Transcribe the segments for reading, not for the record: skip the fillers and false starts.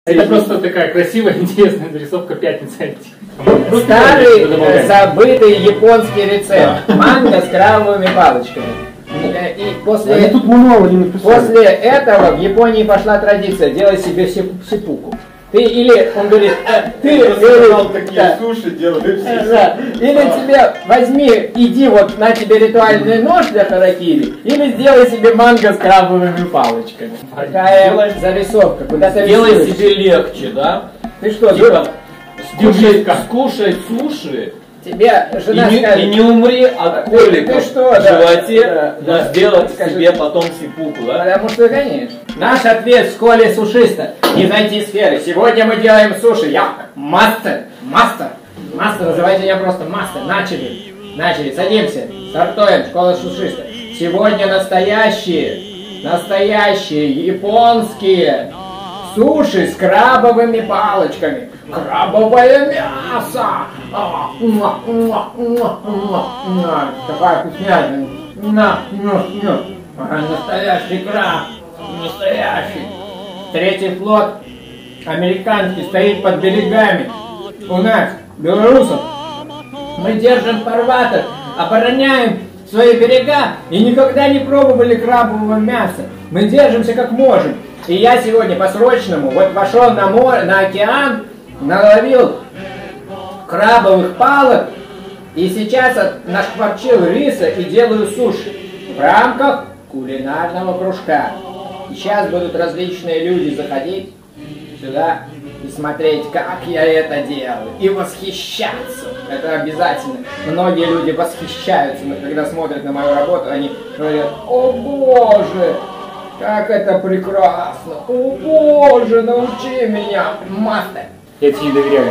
Это просто такая красивая, интересная зарисовка пятницы. Старый, забытый японский рецепт. Манго с крабовыми палочками. И после этого в Японии пошла традиция делать себе сипуку. Ты или, он говорит, ты сказал, такие суши делаешь. Да. Или тебе возьми, иди вот на тебе ритуальный нож для харакири, или сделай себе манго с крабовыми палочками. Такая зарисовка, куда ты сделай себе легче, да? Ты что, типа, скушай суши. Тебе жена скажет, и не умри от коликов в животе, но сделать себе потом сипуку, да? Потому что, конечно. Наш ответ в школе сушиста. Из IT-сферы. Сегодня мы делаем суши. Я мастер. Называйте меня просто мастер. Начали. Садимся. Стартуем. Школа сушиста. Сегодня настоящие японские суши с крабовыми палочками. Крабовое мясо! Такая вкуснятина. Настоящий краб. Настоящий. Третий флот американский стоит под берегами. У нас, белорусов, мы держим фарватер, обороняем свои берега и никогда не пробовали крабового мяса. Мы держимся как можем. И я сегодня по-срочному вот пошел на море, на океан, наловил крабовых палок и сейчас нашкварчил риса и делаю суши в рамках кулинарного кружка. И сейчас будут различные люди заходить сюда и смотреть, как я это делаю, и восхищаться. Это обязательно. Многие люди восхищаются, когда смотрят на мою работу, они говорят: «О Боже, как это прекрасно! О Боже, научи меня, мастер!» Я тебе не доверяю.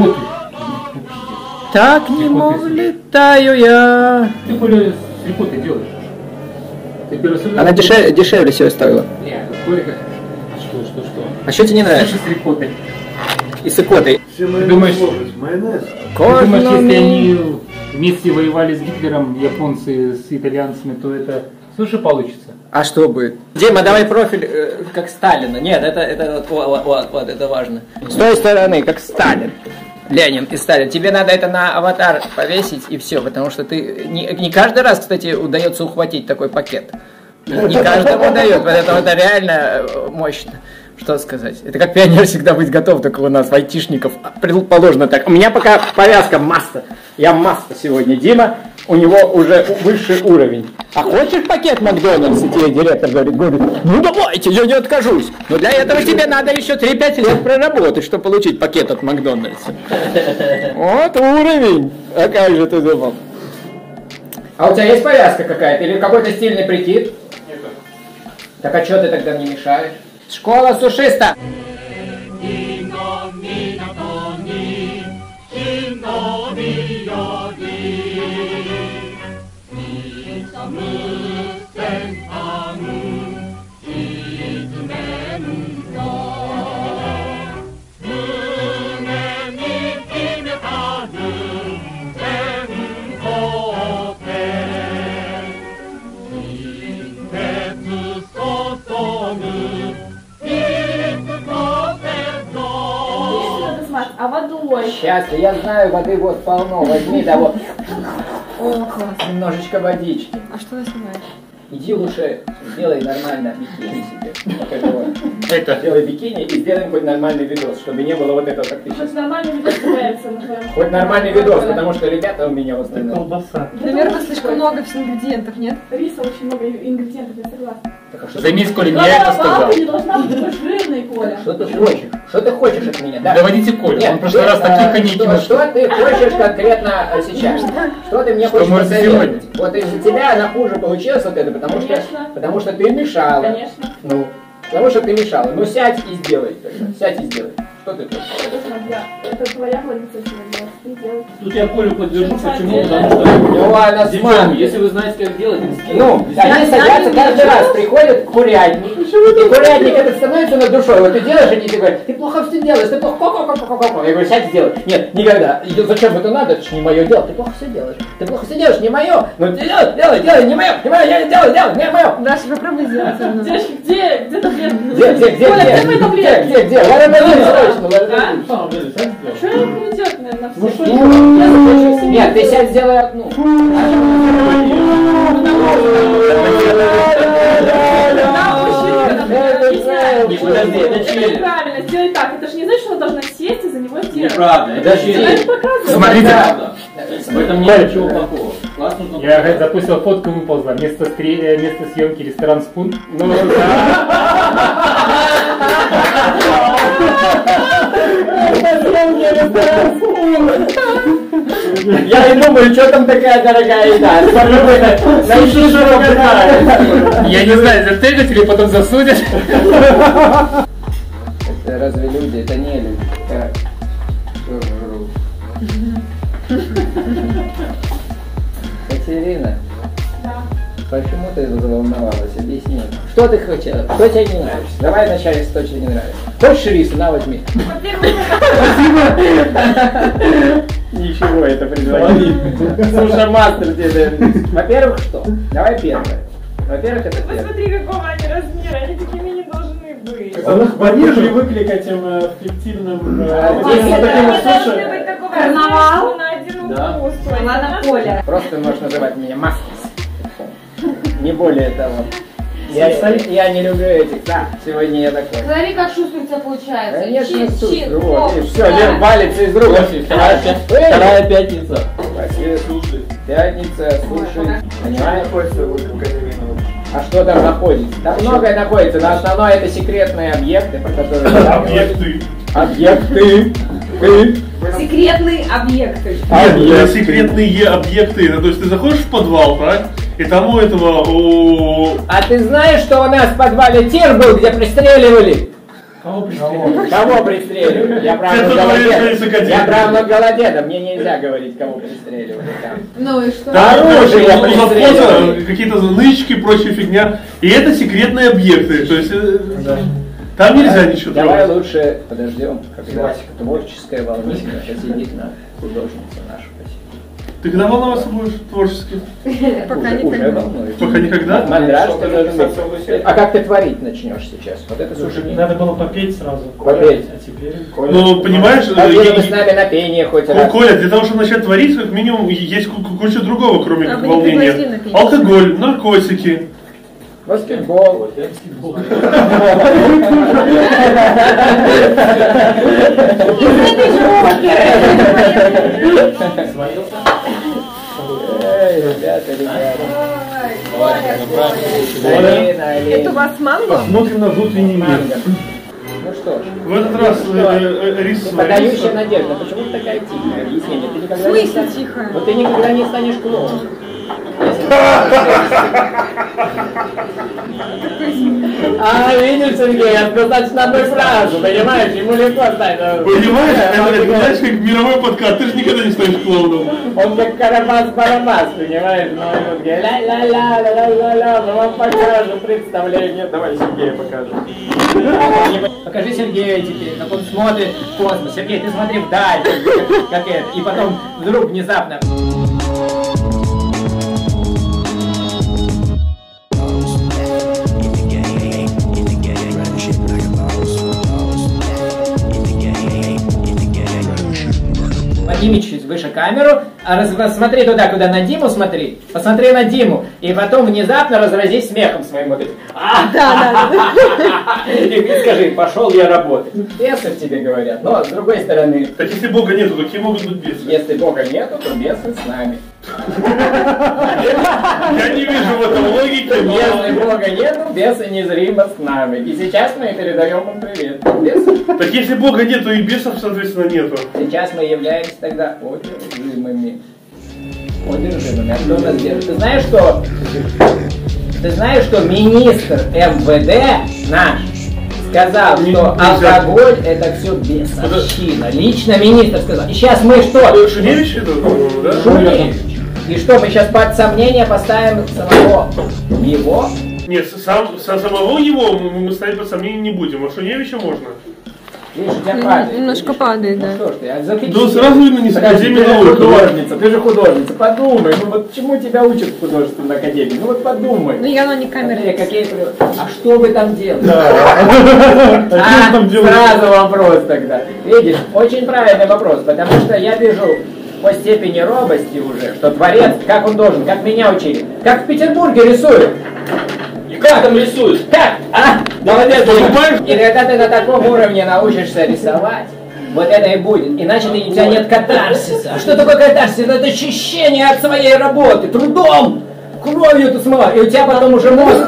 Так не летаю я. Ты более с рикоттой делаешь. Она дешевле всего стоила. Нет, сколько? Что? А что тебе не нравится? Суши с рикоттой. И с икотой. Ты думаешь, если они вместе воевали с Гитлером, японцы с итальянцами, то это суши получится? А что будет? Дима, давай профиль как Сталина. Нет, это вот, это важно. С той стороны, как Сталин. Ленин и Сталин. Тебе надо это на аватар повесить и все, потому что ты не каждый раз, кстати, удается ухватить такой пакет. Не каждому удается, поэтому это реально мощно. Что сказать? Это как пионер всегда быть готов, только у нас, айтишников, предположено так. У меня пока повязка мастер. Я мастер сегодня. Дима, у него уже высший уровень. А хочешь пакет Макдональдса, тебе директор говорит, ну давайте, я не откажусь. Но для этого тебе надо еще 3-5 лет проработать, чтобы получить пакет от Макдональдса. Вот уровень. А как же ты думал? А у тебя есть повязка какая-то или какой-то стильный прикид? Нет. Так а что ты тогда мне мешаешь? Школа сушиста! А водой? Сейчас, я знаю, воды вот полно. Возьми, да вот. О, класс. Немножечко водички. А что ты снимаешь? Иди лучше сделай нормально бикини себе. Вот это вот. Сделай бикини и сделаем хоть нормальный видос, чтобы не было вот этого, как ты сейчас. Хоть нормальный видос появится на твоем. Хоть нормальный видос, потому что ребята у меня в основном. Колбаса. Наверное, слишком много ингредиентов, нет? Риса очень много ингредиентов, я согласна. Заметь, Коля, не я это сказал. Не должна быть такой жирный, Коля. Что ты хочешь? Что ты хочешь от меня? Да? Доводите Колю, он в прошлый раз такие коньяки нашел. Что ты хочешь конкретно сейчас? Что ты мне хочешь посоветовать? Вот из-за тебя она хуже получилась вот это, потому что ты мешала. Конечно. Ну, потому что ты мешала. Ну сядь и сделай. Сядь и сделай. Что ты хочешь? Это твоя позиция сегодня. Ты делаешь. Тут я Колю поддержу, почему? Потому что... Ну ладно, Девчонки, если вы знаете, как делать, ну, они садятся каждый раз, приходят к курятник, и курятник этот становится над душой. Вот ты делаешь, они тебе говорят, ты плохо все делаешь, ты плохо, я говорю, сядь сделай. Нет, никогда. И зачем это надо? Это же не мое дело. Ты плохо все делаешь. Ты плохо все делаешь, не мое. Ну ты делай, не мое, я делаю, не мое. Даша, попробуй сделать. Девочки, где таблетки? Где? Где? Ларадолин срочно, ларадолин. Что я не делать, наверное, Ну все? что? Нет, ты сядь, сделай одну. Не подожди, это челлендж. Правильно, сделай так. Это же не значит, что она должна сесть и за него делать. Неправда, это челлендж. Смотрите. В этом нет ничего плохого. Классно, нужно. Я говорит, запустил фотку, выползла. Вместо съемки ресторан Спун. Ну я и думаю, что там такая дорогая еда. Я не знаю, затегать или потом засудят. Это разве люди? Это не люди. Катерина, почему ты заволновалась? Объясни. Что ты хотела? Что тебе не нравится? Давай вначале, что тебе не нравится. Хочешь рису? На, возьми. Ничего, это предварительно. Слушай, мастер тебе. Во-первых, что? Давай первое. Во-первых, это первое. Посмотри, какого они размера. Они такими не должны быть. Они привыкли к этим фиктивным Должны быть такого Карнавал? размера, на один Да. укус. Ладно, Коля. Просто можешь называть меня мастерс. Не более того. Я не люблю этих. Да, сегодня я такой. Смотри, как шустро у тебя получается. Конечно, Чин, супер. чин, Вот, хоп, видишь, все, да. Лев валится из рук. Вторая пятница. Слушай. Пятница, слушай. Понимаешь? А что там находится? Там многое находится, но основное это секретные объекты, про которые... Объекты. Секретные объекты. Нет, секретные объекты. Это, то есть ты заходишь в подвал, так? И там у этого... А ты знаешь, что у нас в подвале тир был, где пристреливали? Кого пристреливали? Кого пристреливали? Я правда голоден, мне нельзя говорить, кого пристреливали там. Ну и что? Оружие пристреливали. Какие-то нычки, прочая фигня. И это секретные объекты. То есть там нельзя ничего Давай трогать. лучше подождем, когда творческая волнительно посидит на художница нашу. Ты когда волноваться будешь творчески? Пока Уже никогда. волнуюсь. Пока никогда? Мандраж ты должен быть. А как ты творить начнешь сейчас? Вот это слушай. Надо было попеть сразу. Попеть. А теперь... Ну, понимаешь, Пойдем мы с нами на пение хоть раз. Коля, для того, чтобы начать творить, как минимум, есть куча другого, кроме А как вы не пригласили на волнения. пение? Алкоголь, наркотики. Баскетбол. Эй, ребята. Это у вас манго? Смотрим на внутренний мир. Ну что ж. В этот раз рис... Подающая надежда. Почему ты такая тихая? Объясни мне. Ты никогда В не смысле станешь... тихая? Вот ты никогда не станешь клоуном. А, видишь, Сергей, это достаточно одной фразы, понимаешь? Ему легко стать. Понимаешь, это знаешь, как мировой подкат, ты же никогда не станешь клоуном. Он как Карабас-Барабас, понимаешь? Ну, он говорит, ля-ля-ля-ля-ля-ля-ля, мы вам покажем представление. Давай Сергею покажем. Покажи Сергею теперь, как он смотрит в космос. Сергей, ты смотри вдаль, как это. И потом вдруг внезапно... Подними чуть выше камеру, смотри туда, куда на Диму смотри, посмотри на Диму, и потом внезапно разразись смехом своим вот этим. Да. И скажи, пошел я работать. Бесы в тебе говорят, но с другой стороны, Так если Бога нету, какие могут быть бесы? если Бога нету, то бесы с нами. Я не вижу в этом логики, но... Если Бога нету, бесы незримо с нами. И сейчас мы передаем им привет. Бесы. Так если Бога нету, и бесов, соответственно, нету. Сейчас мы являемся тогда одержимыми. Одержимыми. А кто нас держит? Ты знаешь, что министр МВД наш сказал, что алкоголь это все бесовщина. Лично министр сказал. И сейчас мы что? Шуневич это, да? Шуневич. И что, мы сейчас под сомнение поставим самого его? Нет, самого его мы ставить под сомнение не будем, а Шуневича можно. Видишь, у тебя падает. Немножко падает, да. Ну что ж ты, запиши. Да сразу видно не с академии наук. Ты же художница, подумай, ну вот чему тебя учат в художественной академии? Ну вот подумай. Ну явно не камера. А что вы там делаете? А что там делаете? Сразу вопрос тогда. Видишь, очень правильный вопрос, потому что я вижу по степени робости уже, что творец, как он должен, как меня учили, как в Петербурге рисуют. И как там рисуют? Как? А? Молодец, Понимаешь? и когда ты на таком уровне научишься рисовать, вот это и будет. Иначе у тебя нет катарсиса. А что такое катарсис? Это очищение от своей работы, трудом, кровью ты смыла. И у тебя потом уже мозг.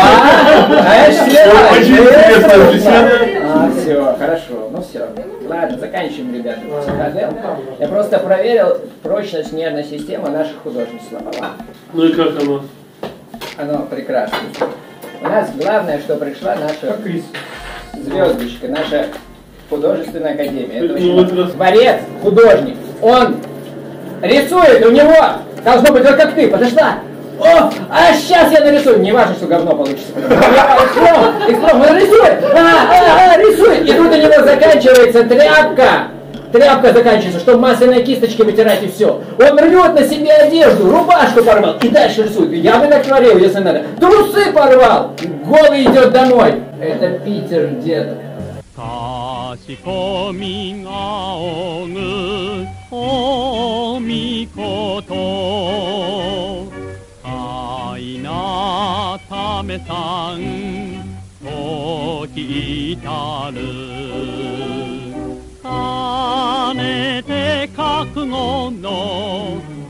Очень интересная беседа. Все, хорошо. Ну все. Ладно, заканчиваем, ребята. Психодел. Я просто проверил прочность нервной системы наших художников. Ну и как оно? Оно прекрасно. У нас главное, что пришла наша звездочка, наша художественная академия. Это очень важно. Творец, художник, он рисует, у него должно быть вот как ты, подошла. О, а сейчас я нарисую. Не важно, что говно получится. Он рисует, рисует. И тут у него заканчивается тряпка. Тряпка заканчивается, чтобы масляной кисточкой вытирать и все. Он рвет на себе одежду, рубашку порвал и дальше рисует. Я бы так творил, если надо. Трусы порвал, голый идет домой. Это Питер где-то. かしこみがおぬおみことあいなためさんときたるかねて覚悟の